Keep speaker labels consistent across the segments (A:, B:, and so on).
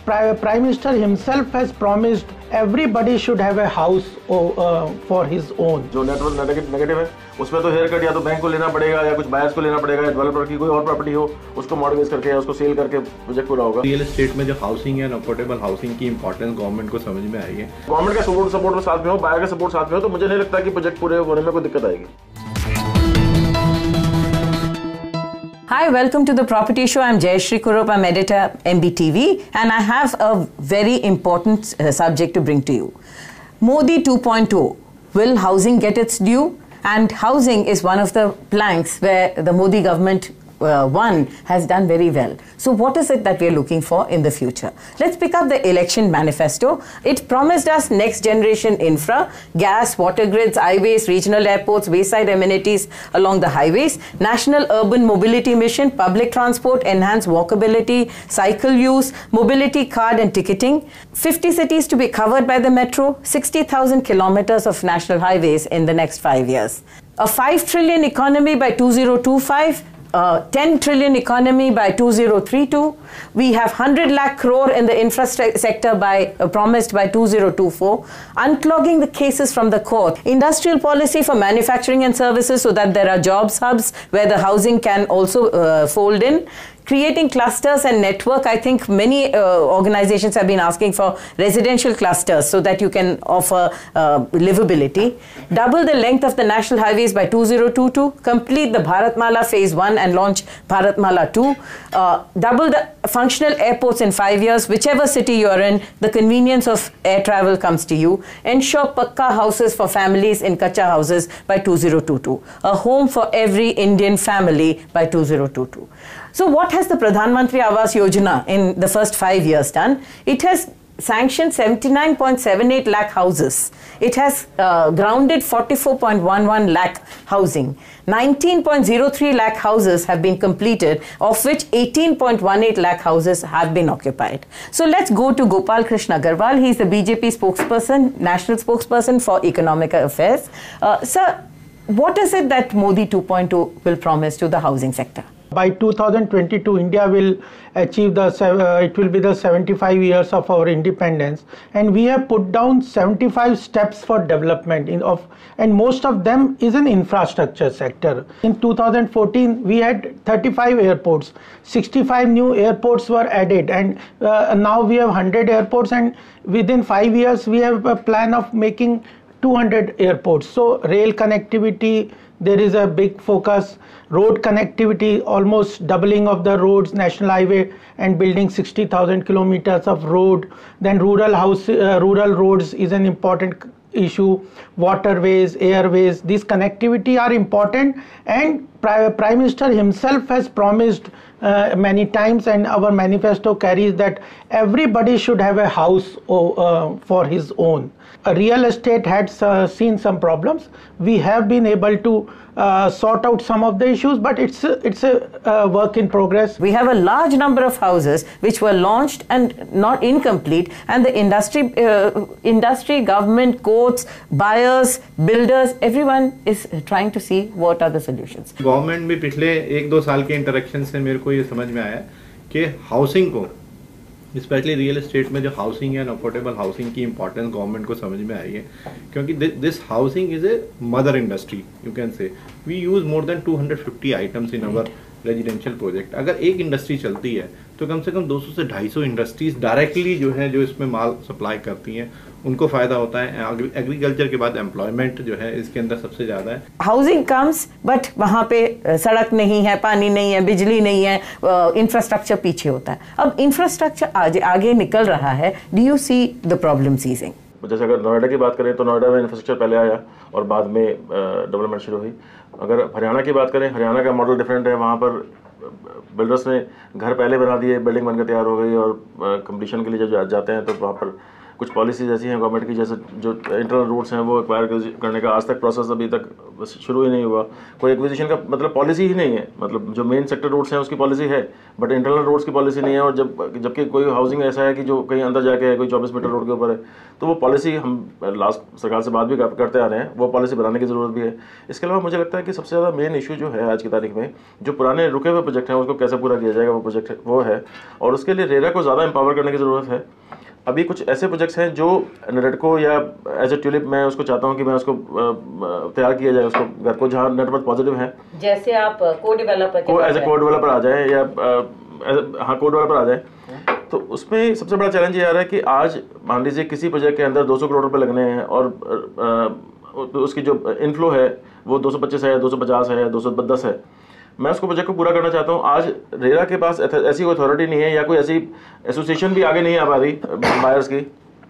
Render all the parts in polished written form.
A: Prime Minister himself has promised everybody should have a house for his own.
B: जो negative है उसमें तो hair cut या तो बैंक को लेना पड़ेगा या कुछ बायर्स को लेना पड़ेगा या डेवलपर की कोई और प्रॉपर्टी हो उसको मॉडर्नाइज करके या उसको सेल करके प्रोजेक्ट पूरा होगा।
C: रियल एस्टेट में जो हाउसिंग है, अफोर्डेबल हाउसिंग की इंपॉर्टेंस गवर्नमेंट को समझ में आई है।
B: गवर्नमेंट का सपोर्ट में साथ में हो, बायर का सपोर्ट साथ में हो, तो मुझे नहीं लगता कि प्रोजेक्ट पूरे होने में कोई दिक्कत आएगी।
D: Hi, welcome to the Property Show. I'm Shri Gopal, I'm editor MBTV, and I have a very important subject to bring to you. Modi 2.0. Will housing get its due? And housing is one of the planks where the Modi government has done very well. So what is it that we are looking for in the future? Let's pick up the election manifesto. It promised us next generation infra, gas, water grids, highways, regional airports, wayside amenities along the highways, national urban mobility mission, public transport, enhanced walkability, cycle use, mobility card and ticketing, 50 cities to be covered by the metro, 60,000 kilometers of national highways in the next 5 years. A 5 trillion economy by 2025, 10 trillion economy by 2032. We have 100 lakh crore in the infrastructure sector promised by 2024. Unclogging the cases from the court. Industrial policy for manufacturing and services so that there are jobs hubs where the housing can also fold in. Creating clusters and network. I think many organizations have been asking for residential clusters so that you can offer livability. Double the length of the national highways by 2022. Complete the Bharatmala phase 1 and launch Bharatmala 2. Double the functional airports in 5 years. Whichever city you're in, the convenience of air travel comes to you. Ensure Pakka houses for families in Kacha houses by 2022. A home for every Indian family by 2022. So what has the Pradhan Mantri Awas Yojana in the first 5 years done? It has sanctioned 79.78 lakh houses. It has grounded 44.11 lakh housing. 19.03 lakh houses have been completed, of which 18.18 lakh houses have been occupied. So let's go to Gopal Krishna Agarwal. He is the BJP spokesperson, national spokesperson for economic affairs. Sir, what is it that Modi 2.0 will promise to the housing sector?
A: By 2022, India will achieve it will be the 75 years of our independence, and we have put down 75 steps for development and most of them is in infrastructure sector. In 2014, we had 35 airports, 65 new airports were added, and now we have 100 airports, and within 5 years, we have a plan of making 200 airports. So rail connectivity, there is a big focus. Road connectivity, almost doubling of the roads, national highway, and building 60,000 kilometers of road. Then rural roads is an important issue. Waterways, airways, these connectivity are important, and Prime Minister himself has promised many times, and our manifesto carries that everybody should have a house for his own. Real estate had seen some problems. We have been able to sort out some of the issues, but it's a work in progress.
D: We have a large number of houses which were launched and not incomplete, and the industry, government, courts, buyers, builders, everyone is trying to see what are the solutions.
C: Government भी पिछले 1-2 साल के interaction से मेरे को ये समझ में आया कि हाउसिंग को, स्पेशली रियल एस्टेट में जो हाउसिंग है, अफोर्डेबल हाउसिंग की इंपॉर्टेंस गवर्नमेंट को समझ में आई है, क्योंकि this housing is a mother industry, you can say. We use more than 250 items in our residential project. अगर एक इंडस्ट्री चलती है तो कम से कम 200 से 250 इंडस्ट्रीज डायरेक्टली जो है, जो इसमें माल सप्लाई करती हैं, उनको फायदा होता है। एग्रीकल्चर के बाद एम्प्लॉयमेंट जो है इसके अंदर सबसे ज्यादा है।
D: हाउसिंग कम्स, बट वहाँ पे सड़क नहीं है, पानी नहीं है, बिजली नहीं है, इंफ्रास्ट्रक्चर पीछे होता है। अब इंफ्रास्ट्रक्चर आगे निकल रहा है, do you see the problem ceasing?
B: जैसे अगर नोएडा की बात करें तो नोएडा में इंफ्रास्ट्रक्चर पहले आया और बाद में डेवलपमेंट शुरू हुई। अगर हरियाणा की बात करें, हरियाणा का मॉडल डिफरेंट है। वहाँ पर बिल्डर्स ने घर पहले बना दिए, बिल्डिंग बनकर तैयार हो गई, और कंप्लीशन के लिए जब जाते हैं तो वहाँ पर कुछ पॉलिसीज ऐसी हैं गवर्नमेंट की, जैसे जो इंटरनल रूट्स हैं वो एक्वायर करने का आज तक प्रोसेस अभी तक शुरू ही नहीं हुआ। कोई एक्विजिशन का मतलब पॉलिसी ही नहीं है, मतलब जो मेन सेक्टर रूट्स हैं उसकी पॉलिसी है बट इंटरनल रूट्स की पॉलिसी नहीं है। और जबकि कोई हाउसिंग ऐसा है कि जो कहीं अंदर जाके है, कोई 24 मीटर रोड के ऊपर है, तो वो पॉलिसी हम लास्ट सरकार से बात भी करते आ रहे हैं, वो पॉलिसी बनाने की ज़रूरत भी है। इसके अलावा मुझे लगता है कि सबसे ज़्यादा मेन इशू जो है आज की तारीख में, जो पुराने रुके हुए प्रोजेक्ट हैं उसको कैसे पूरा किया जाएगा, वो प्रोजेक्ट वो है। और उसके लिए रेरा को ज़्यादा एम्पावर करने की ज़रूरत है। अभी कुछ ऐसे प्रोजेक्ट्स हैं जो नेटको या एज ए ट्यूलिप मैं उसको चाहता हूं कि मैं उसको तैयार किया जाए, उसको घर को जहां नेटवर्क पॉजिटिव है,
D: जैसे आप को डेवलपर
B: एज ए को डेवलपर आ जाए या हाँ को डेवलपर आ जाए। तो उसमें सबसे बड़ा चैलेंज ये आ रहा है कि आज मान लीजिए किसी प्रोजेक्ट के अंदर 200 करोड़ रुपए लगने हैं और उसकी जो इनफ्लो है वो 225 है, 250 है, 210 है। मैं उसको प्रोजेक्ट को पूरा करना चाहता हूँ। आज रेरा के पास ऐसी कोई अथॉरिटी नहीं है या कोई ऐसी एसोसिएशन भी आगे नहीं आ पा रही बायर्स की,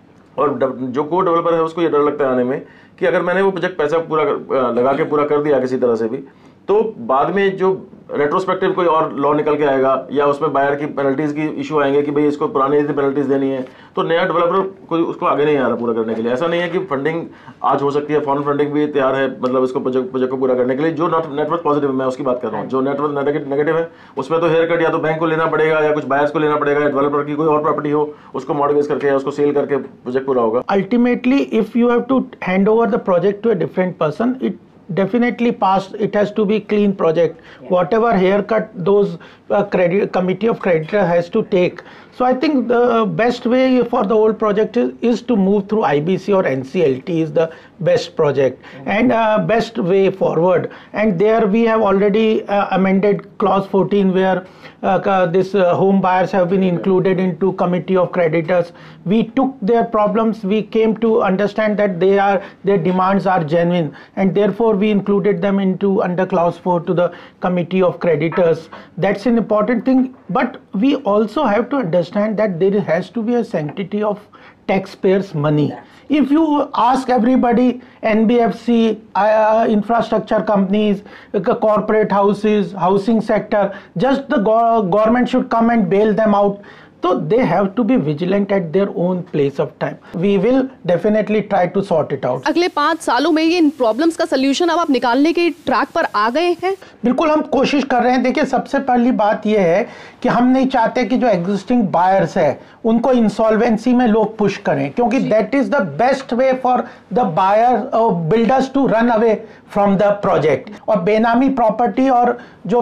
B: और जो को डेवलपर है उसको ये डर लगता है आने में कि अगर मैंने वो प्रोजेक्ट पैसा पूरा लगा के पूरा कर दिया किसी तरह से भी, तो बाद में जो रेट्रोस्पेक्टिव कोई और लॉ निकल के आएगा या उसमें बायर की पेनल्टीज की इशू आएंगे कि भाई इसको पुरानी पेनल्टीज देनी है, तो नया डेवलपर कोई उसको आगे नहीं आ रहा पूरा करने के लिए। ऐसा नहीं है कि फंडिंग आज हो सकती है, फॉरेन फंडिंग भी तैयार है, मतलब इसको प्रोजेक्ट को पूरा करने के लिए। जो नेटवर्क पॉजिटिव है मैं उसकी बात कर रहा हूँ, जो नेटवर्क नेगेटिव है उसमें तो हेयर कट या तो बैंक को लेना पड़ेगा या कुछ बायर्स को लेना पड़ेगा, या डेवलपर की कोई और प्रॉपर्टी हो उसको मॉडर्नाइज करके या उसको सेल करके प्रोजेक्ट पूरा होगा।
A: Ultimately, if you have to hand over the project to a different person, it definitely it has to be clean project. Whatever haircut those committee of creditor has to take. So I think the best way for the whole project is to move through IBC or NCLT is the best project and best way forward. And there we have already amended clause 14 where this home buyers have been included into committee of creditors. We took their problems, we came to understand that their demands are genuine, and therefore we included them into under clause 4 to the committee of creditors. That's an important thing, but we also have to understand that there has to be a sanctity of taxpayers' money. If you ask everybody, NBFC, infrastructure companies, corporate houses, housing sector, just the government should come and bail them out. So they have to be vigilant at their own place of time. We will definitely try to sort it out.
E: अगले 5 सालों में ये इन problems का solution अब आप निकालने के track पर आ गए हैं?
A: बिल्कुल हम कोशिश कर रहे हैं। देखिए सबसे पहली बात ये है कि हम नहीं चाहते कि जो एग्जिस्टिंग बायर्स है उनको इंसॉल्वेंसी में लोग पुश करें, क्योंकि that is the best way for the buyer builders to run away from the project. और बेनामी प्रॉपर्टी और जो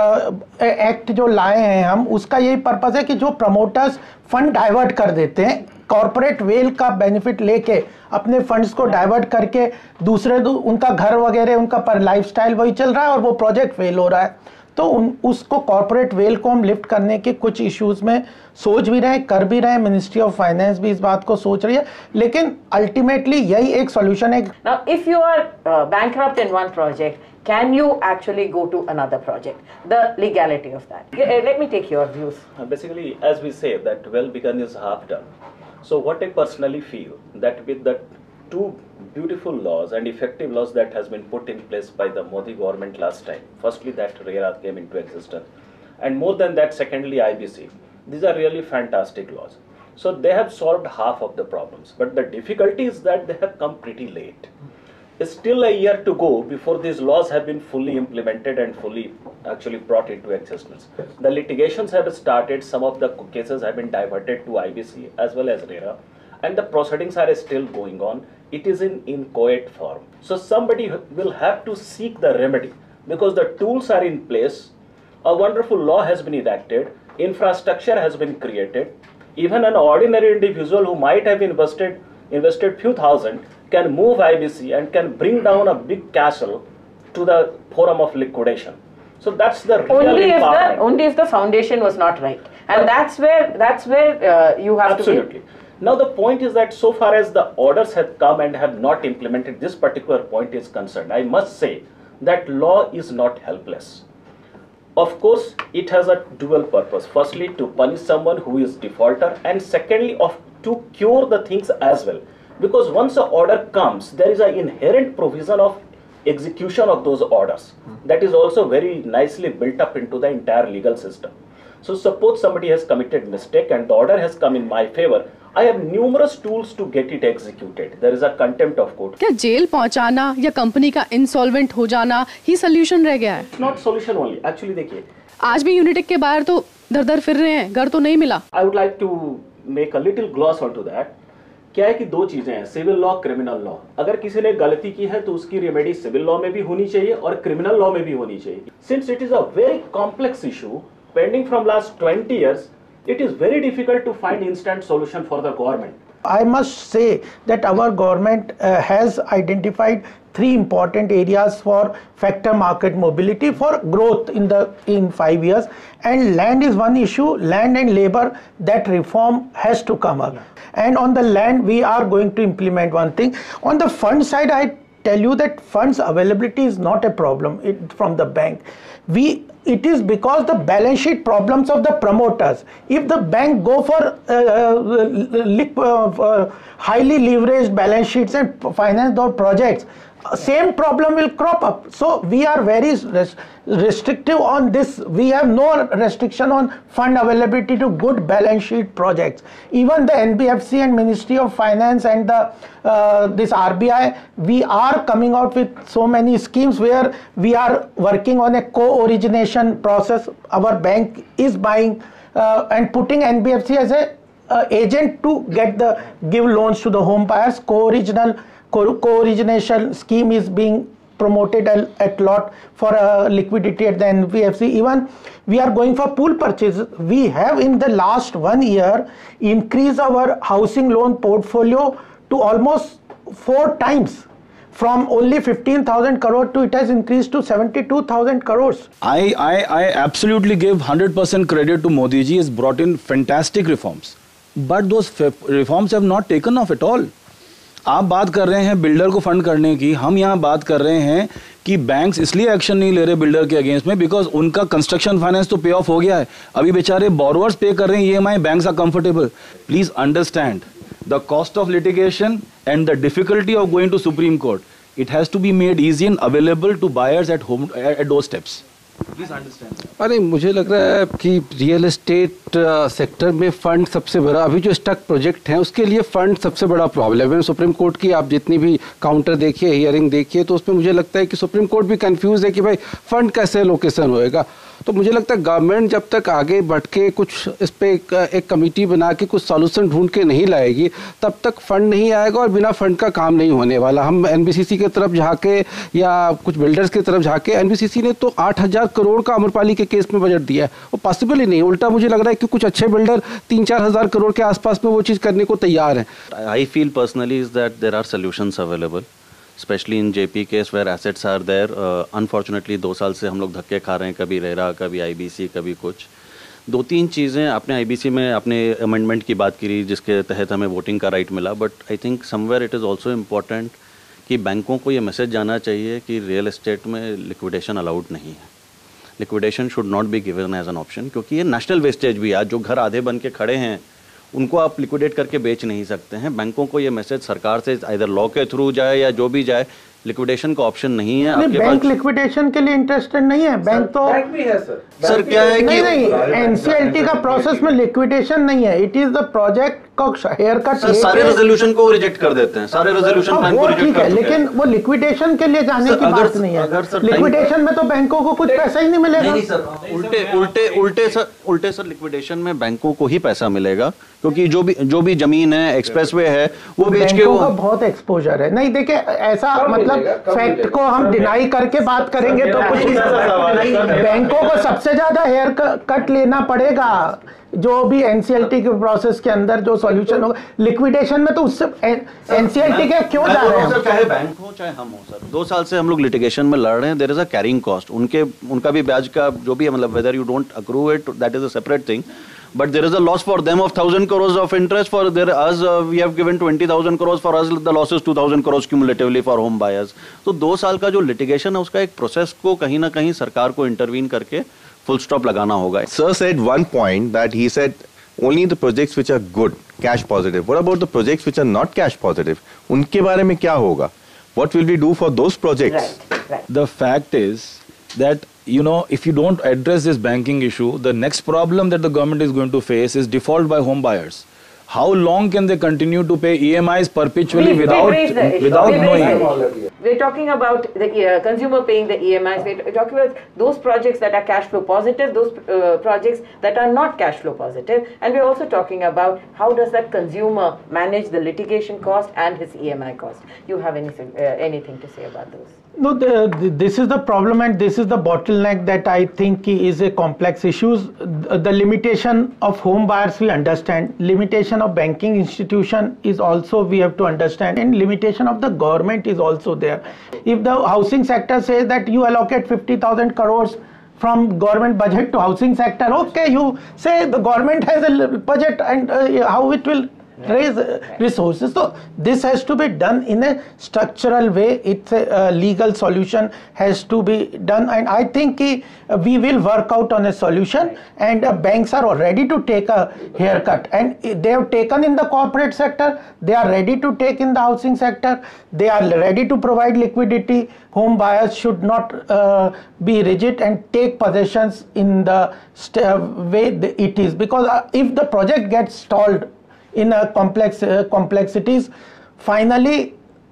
A: एक्ट जो लाए हैं हम, उसका यही पर्पस है कि जो प्रमोटर्स फंड डाइवर्ट कर देते हैं, कॉर्पोरेट वेल का बेनिफिट लेके अपने फंड्स को डाइवर्ट करके दूसरे उनका घर वगैरह उनका पर लाइफस्टाइल वही चल रहा है और वो प्रोजेक्ट फेल हो रहा है, तो उसको कॉर्पोरेट वेल को हम लिफ्ट करने के कुछ इश्यूज में सोच भी रहे हैं, कर भी रहे हैं। मिनिस्ट्री ऑफ फाइनेंस भी इस बात को सोच रही है, लेकिन अल्टीमेटली यही एक सॉल्यूशन है।
D: Now, if you are bankrupt in one project, can you actually go to another project? The legality of that. Let me take your views.
F: Basically, as we say, that well begun is half done. So what I personally feel that with the two beautiful laws and effective laws that has been put in place by the Modi government last time, firstly that RERA came into existence, and more than that, secondly IBC, these are really fantastic laws. So they have solved half of the problems, but the difficulty is that they have come pretty late. It's still a year to go before these laws have been fully implemented and fully actually brought into existence. The litigations have started, some of the cases have been diverted to IBC as well as RERA, and the proceedings are still going on. It is in inchoate form. So somebody will have to seek the remedy, because the tools are in place, a wonderful law has been enacted, infrastructure has been created. Even an ordinary individual who might have invested few thousand can move IBC and can bring down a big castle to the forum of liquidation. So that's the real empowerment.
D: Only if the foundation was not right, and that's where you have
F: absolutely. Now the point is that so far as the orders have come and have not implemented, this particular point is concerned, I must say that law is not helpless. Of course, it has a dual purpose. Firstly, to punish someone who is defaulter, and secondly, to cure the things as well. Because once an order comes, there is an inherent provision of execution of those orders. That is also very nicely built up into the entire legal system. So suppose somebody has committed mistake and the order has come in my favor, I have numerous tools to get it executed. There is a contempt of court.
E: क्या जेल पहुंचाना या company का insolvent हो जाना ही solution रह गया है?
F: Not solution only. Actually देखिए,
E: आज भी यूनिटेक के बाहर तो दर फिर रहे हैं, घर तो नहीं मिला.
F: I would like to make a little gloss onto that. क्या है कि दो चीजें हैं, सिविल लॉ, क्रिमिनल लॉ. अगर किसी ने गलती की है तो उसकी रेमेडी सिविल लॉ में भी होनी चाहिए और क्रिमिनल लॉ में भी होनी चाहिए. Since it is a very complex issue pending from last 20 years, it is very difficult to find instant solution for the government.
A: I must say that our government has identified three important areas for factor market mobility for growth in 5 years, and land is one issue. Land and labor, that reform has to come up. And on the land, we are going to implement one thing. On the fund side, I tell you that funds availability is not a problem from the bank. It is because the balance sheet problems of the promoters. If the bank go for highly leveraged balance sheets and finance those projects, same problem will crop up. So we are very restrictive on this. We have no restriction on fund availability to good balance sheet projects. Even the NBFC and Ministry of Finance and this RBI, we are coming out with so many schemes where we are working on a co-origination process. Our bank is buying and putting NBFC as a agent to give loans to the home buyers. Co-origination scheme is being promoted at lot for liquidity at the NBFC. Even we are going for pool purchases. We have in the last 1 year increased our housing loan portfolio to almost 4 times. From only 15,000 crore to it has increased to 72,000 crores.
G: I absolutely give 100% credit to Modi ji. Has brought in fantastic reforms, but those reforms have not taken off at all. आप बात कर रहे हैं builder को fund करने की, हम यहाँ बात कर रहे हैं कि बैंक्स इसलिए एक्शन नहीं ले रहे बिल्डर के अगेंस्ट में बिकॉज उनका कंस्ट्रक्शन फाइनेंस तो पे ऑफ हो गया है. अभी बेचारे बोरोवर्स पे कर रहे हैं EMI, banks are comfortable. Please understand the cost of litigation and the difficulty of going to supreme court. It has to be made easy and available to buyers at home at door steps. Please understand.
H: अरे मुझे लग रहा है कि real estate sector में fund सबसे बड़ा, अभी जो स्टक प्रोजेक्ट हैं उसके लिए फंड सबसे बड़ा प्रॉब्लम है. सुप्रीम कोर्ट की आप जितनी भी काउंटर देखिए, हियरिंग देखिए, तो उसमें मुझे लगता है कि सुप्रीम कोर्ट भी कंफ्यूज है कि भाई फंड कैसे लोकेशन होएगा. तो मुझे लगता है गवर्नमेंट जब तक आगे बढ़ के कुछ इस पे एक कमेटी बना के कुछ सॉल्यूशन ढूंढ के नहीं लाएगी तब तक फंड नहीं आएगा और बिना फंड का काम नहीं होने वाला. हम एनबीसीसी की तरफ झाके या कुछ बिल्डर्स की तरफ झाके, एनबीसीसी ने तो 8,000 करोड़ का अमरपाली के केस में बजट दिया है. वो पॉसिबल ही नहीं. उल्टा मुझे लग रहा है कि कुछ अच्छे बिल्डर 3-4 हज़ार करोड़ के आसपास में वो चीज़ करने को तैयार हैं.
I: I feel personally is that there are solutions available, specially in JP case where assets are there. Unfortunately 2 साल से हम लोग धक्के खा रहे हैं, कभी रेरा, कभी आईबीसी, कभी कुछ. 2-3 चीज़ें आपने आईबीसी में अपने अमेंडमेंट की बात करी जिसके तहत हमें वोटिंग का राइट मिला, but I think somewhere it is also important कि बैंकों को ये मैसेज जाना चाहिए कि रियल एस्टेट में लिक्विडेशन अलाउड नहीं है. Liquidation should not be given as an option, क्योंकि ये नेशनल वेस्टेज भी है. आज जो घर आधे बन के खड़े हैं उनको आप लिक्विडेट करके बेच नहीं सकते हैं. बैंकों को ये मैसेज सरकार से इधर लॉ के थ्रू जाए या जो भी जाए, लिक्विडेशन का ऑप्शन नहीं है.
A: नहीं, बैंक लिक्विडेशन के लिए इंटरेस्टेड नहीं है. बैंक तो
H: बैंक भी है सर.
A: क्या है कि नहीं, एनसीएलटी का प्रोसेस में लिक्विडेशन नहीं है. इट इज द प्रोजेक्ट का हेयर कट.
I: सारे रेजोल्यूशन को रिजेक्ट कर देते हैं, सारे रेजोल्यूशन प्लान को रिजेक्ट कर देते हैं.
A: लेकिन वो लिक्विडेशन के लिए जाने की बात नहीं है. लिक्विडेशन में तो बैंकों को कुछ पैसा ही नहीं मिलेगा.
I: नहीं सर, उल्टे सर लिक्विडेशन में बैंकों को ही पैसा मिलेगा, क्योंकि जो भी जमीन है, एक्सप्रेसवे है, वो बेच के
A: वो बहुत एक्सपोजर है. नहीं देखिए, ऐसा मतलब फैक्ट को हम डिनाई करके बात करेंगे तो कुछ नहीं. बैंकों को सबसे ज्यादा हेयर कट लेना पड़ेगा जो भी एनसीएलटी के प्रोसेस के अंदर जो सॉल्यूशन होगा. लिक्विडेशन में तो उससे एनसीएलटी के क्यों जा रहे हैं?
I: चाहे बैंक हो चाहे हम हो सर, 2 साल से हम लोग लिटिगेशन में लड़ रहे हैं. There is a carrying cost. उनका भी ब्याज का जो भी है, मतलब whether you don't accrue it, that is a separate thing. But there is a loss for them of 1,000 crores of interest. For us, we have given 20,000 crores. For us, the loss is 2,000 crores cumulatively for home buyers. तो 2 साल का जो litigation है उसका एक process को कहीं ना कहीं सरकार को इंटरवीन करके फुल स्टॉप लगाना होगा.
J: Sir said one point that he said only the projects which are good, cash positive. What about the projects which are not cash positive? उनके बारे में क्या होगा? What will we do for those projects?
G: The fact is that, you know, if you don't address this banking issue, the next problem that the government is going to face is default by home buyers. How long can they continue to pay EMIs perpetually without knowing?
D: We're talking about the consumer paying the EMIs. We're talking about those projects that are cash flow positive, those projects that are not cash flow positive, and we're also talking about how does that consumer manage the litigation cost and his EMI cost. You have anything to say about those?
A: No, this is the problem, and this is the bottleneck that I think is a complex issue. The limitation of home buyers we understand, limitation of banking institution is also we have to understand, and limitation of the government is also there. If the housing sector says that you allocate 50,000 crores from government budget to housing sector, okay, you say the government has a budget, and how it will raise resources. So this has to be done in a structural way. It's a legal solution has to be done, and I think we will work out on a solution, and banks are ready to take a haircut, and they have taken in the corporate sector, they are ready to take in the housing sector, they are ready to provide liquidity. Home buyers should not be rigid and take possessions in the way it is, because if the project gets stalled in a complexities, finally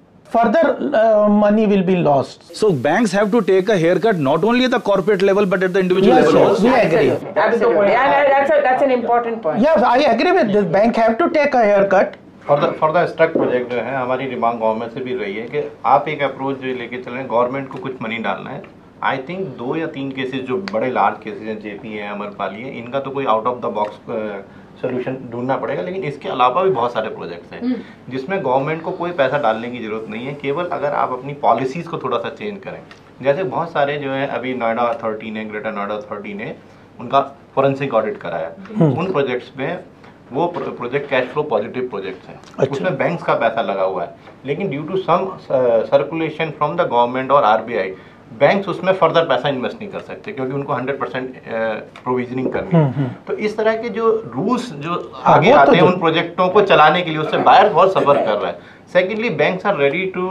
A: further money will be lost.
G: So banks have to take a haircut not only at the corporate level but at the individual level also.
A: We agree.
D: Absolutely. That's an important point.
A: Yes, I agree with this. Bank have to take a haircut.
C: For the stuck project जो है, हमारी demand government से भी रही है कि आप एक अप्रोच जो लेके चल रहे हैं, गवर्नमेंट को कुछ मनी डालना है. आई थिंक 2 या 3 केसेस जो बड़े लार्ज केसेस हैं, जेपी है, अमरपाली है, इनका तो कोई out of the box solution ढूंढना पड़ेगा. लेकिन इसके अलावा भी बहुत सारे प्रोजेक्ट्स हैं जिसमें गवर्नमेंट को कोई पैसा डालने की जरूरत नहीं है. केवल अगर आप अपनी पॉलिसीज़ को थोड़ा सा चेंज करें. जैसे बहुत सारे जो है, अभी नोएडा अथॉरिटी ने, ग्रेटर नोएडा अथॉरिटी ने उनका फोरेंसिक ऑडिट कराया. उन प्रोजेक्ट्स में वो project cash flow positive projects हैं. उसमें बैंक्स का पैसा लगा हुआ है, लेकिन due to some circulation from the government और आरबीआई, बैंक्स उसमें फर्दर पैसा इन्वेस्ट नहीं कर सकते क्योंकि उनको 100% प्रोविजनिंग करनी है. तो इस तरह के जो रूल्स जो आगे आते हैं उन प्रोजेक्टों को चलाने के लिए, उससे बायर बहुत सफर कर रहा है. Secondly, banks are ready to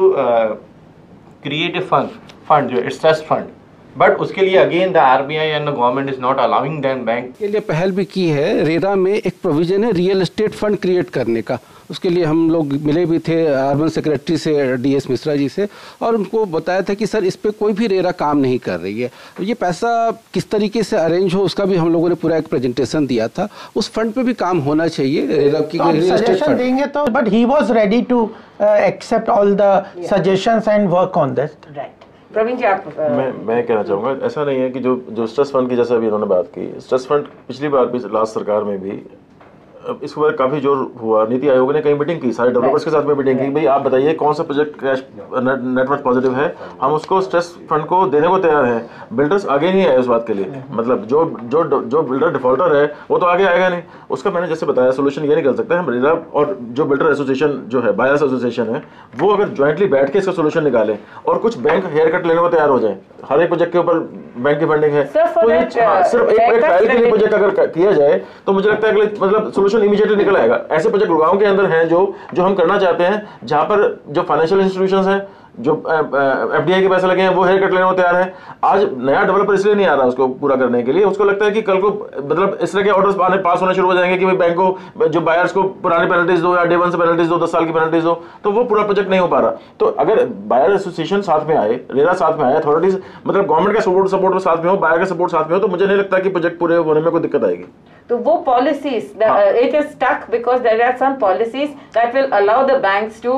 C: create a fund जो स्ट्रेस फंड, बट उसके लिए again the RBI and the government is not allowing them. Bank
H: के लिए पहल भी की है. रेरा में एक प्रोविजन है रियल एस्टेट फंड क्रिएट करने का. उसके लिए हम लोग मिले भी थे अर्बन सेक्रेटरी से, डीएस मिश्रा जी से, और उनको बताया था कि सर इस पे कोई भी रेरा काम नहीं कर रही है. ये पैसा किस तरीके से अरेंज हो उसका भी हम लोगों ने पूरा एक प्रेजेंटेशन दिया था. उस फंड पे भी काम होना चाहिए. रेरा की
A: सजेशन देंगे तो, but he was ready to accept all the suggestions and work on that.
D: Right. Praveen ji, आप
B: मैं कहना चाहूँगा, ऐसा नहीं है कि जो स्ट्रेस फंड की, जैसे अभी इन्होंने बात की, स्ट्रेस फंड पिछली बार भी लास्ट सरकार में भी इसके ऊपर काफ़ी जोर हुआ. नीति आयोग ने कई मीटिंग की, सारे डेवलपर्स के साथ में मीटिंग की, भाई आप बताइए कौन सा प्रोजेक्ट कैश नेटवर्क पॉजिटिव है, हम उसको स्ट्रेस फंड को देने को तैयार हैं. बिल्डर्स आगे नहीं आए उस बात के लिए. मतलब जो बिल्डर डिफॉल्टर है वो तो आगे आएगा नहीं. उसका मैंने जैसे बताया सोल्यूशन ये नहीं कर सकते हम. रेरा और जो बिल्डर एसोसिएशन जो है, बायर्स एसोसिएशन है, वो अगर ज्वाइंटली बैठ के इसका सोल्यूशन निकालें और कुछ बैंक हेयर कट लेने को तैयार हो जाए. हर एक प्रोजेक्ट के ऊपर बैंक की फंडिंग है, तो ये सिर्फ एक ट्रायल के लिए प्रोजेक्ट अगर किया जाए तो मुझे लगता है कि मतलब सोल्यूशन इमीडिएटली निकल आएगा. ऐसे प्रोजेक्ट गुड़गांव के अंदर हैं जो हम करना चाहते हैं, जहां पर जो फाइनेंशियल इंस्टीट्यूशंस हैं, जो एफडीआई के पैसे लगे हैं, वो हेयर कट लेने को तैयार है. आज नया डेवलपर इसलिए नहीं आ रहा उसको पूरा करने के लिए, उसको लगता है कि कल को मतलब इस तरह के ऑर्डर्स पास होने शुरू हो जाएंगे कि भाई बैंक को, जो बायर्स को पुरानी पेनल्टीज दो या डे 1 से पेनल्टीज दो, 10 साल की पेनल्टीज दो, तो वो पूरा प्रोजेक्ट नहीं हो पा रहा. तो अगर बायर एसोसिएशन साथ में आए, रेरा साथ में आए, अथॉरिटीज मतलब गवर्नमेंट का सपोर्ट साथ में हो, बायर का सपोर्ट साथ में हो, तो मुझे नहीं लगता कि प्रोजेक्ट पूरे होने में कोई दिक्कत आएगी.
D: तो वो policies, it is stuck because there are some policies that will allow the banks to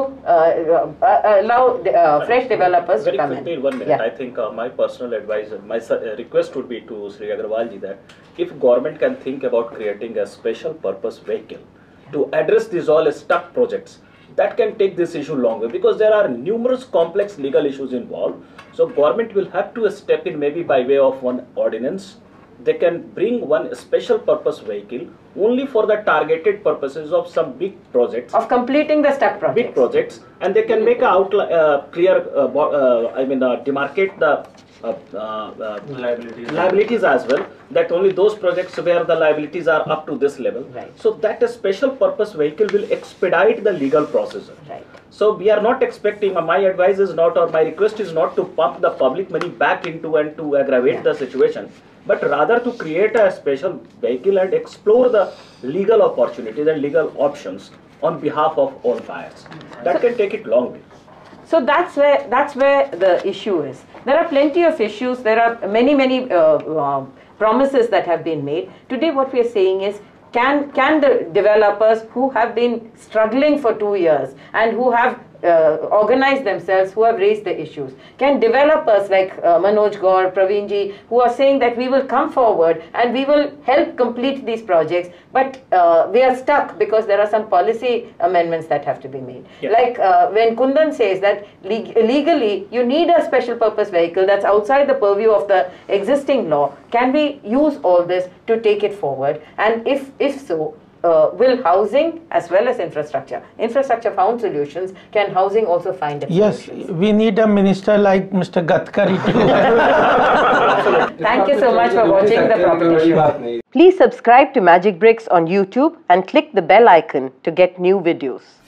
D: allow fresh developers to come in.
F: Very quickly, 1 minute. I think my personal advice, my request would be to Shri Agarwal ji that if government can think about creating a special purpose vehicle to address these all stuck projects, that can take this issue longer because there are numerous complex legal issues involved. So government will have to step in maybe by way of one ordinance they can bring one special purpose vehicle only for the targeted purposes of some big projects.
D: Of completing the stuck projects.
F: Big projects, and they can make a clear, demarcate the liabilities as well, that only those projects where the liabilities are up to this level.
D: Right.
F: So that a special purpose vehicle will expedite the legal process.
D: Right.
F: So we are not expecting, my advice is not, or my request is not to pump the public money back into and to aggravate the situation, but rather to create a special vehicle and explore the legal opportunities and legal options on behalf of all buyers. That can take it long way.
D: So that's where the issue is. There are plenty of issues. There are many promises that have been made. Today, what we are saying is, can the developers who have been struggling for 2 years and who have organized themselves, who have raised the issues, can developers like Manoj Gaur, Praveen Ji, who are saying that we will come forward and we will help complete these projects, but we are stuck because there are some policy amendments that have to be made.
F: Yeah.
D: Like when Kundan says that legally you need a special purpose vehicle that's outside the purview of the existing law, can we use all this to take it forward? And if so, will housing as well as infrastructure found solutions? Can housing also find a solution?
A: Yes, we need a minister like Mr. Gadkari too.
D: Thank you so much for watching the Property Show. Please subscribe to Magicbricks on YouTube and click the bell icon to get new videos.